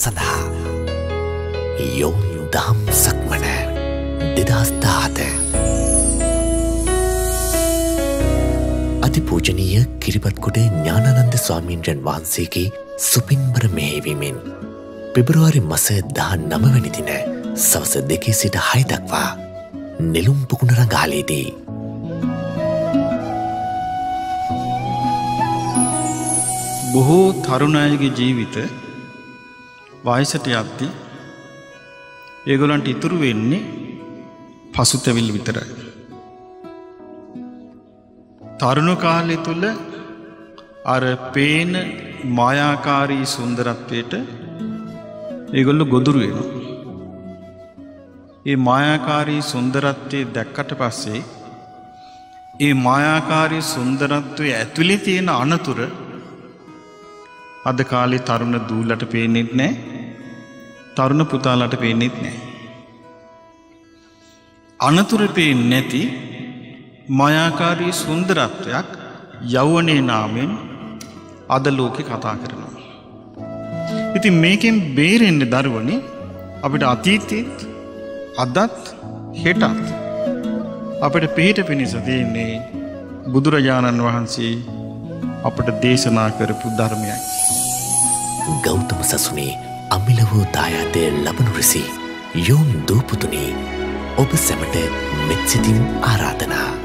සඳහා යොම් දහම් සක්මන 2017 අතිපූජනීය කිරිබත්ගොඩ ඥානානන්ද ස්වාමීන්ද්‍රයන් වහන්සේගේ සුපින්බර මෙහෙයවීමෙන් පෙබරවාරි මාස 19 වැනි දින සවස 2 සිට 6 දක්වා නෙළුම් පුකුණ රඟාලේදී බොහෝ තරුණ අයගේ ජීවිත වයසට යද්දී ඒගොල්ලන්ට ඉතුරු වෙන්නේ පසුතැවිලි විතරයි. තරුණ කාලය තුල අර පේන මායාකාරී සුන්දරත්වයට ඒගොල්ලෝ ගොදුරු වෙනවා. ඒ මායාකාරී සුන්දරත්වයේ දැක්කට පස්සේ ඒ මායාකාරී සුන්දරත්වයේ ඇතුලේ තියෙන අනතුර අද කාලේ තරුණ දූලට පේන්නේ නැහැ. තරුණ පුතාලට පේන්නේ නැහැ. අනතුරු පේන්නේ නැති මායාකාරී සුන්දරත්වයක් යෞවනයේ නාමයෙන් අද ලෝකේ කතා කරනවා. ඉතින් මේකෙන් බේරෙන්න දරුවනේ අපිට අතීතෙත් අදත් හෙටත් අපිට පිට පිණිස තියෙන්නේ බුදුරජාණන් වහන්සේ අපට දේශනා කරපු ධර්මයයි. ගෞතම සසුනේ අමිල වූ දායාදය ලබනු රිසි යොම් දූපුතුනි ඔබ සැමට මෙත් සිතින් ආරාධනා.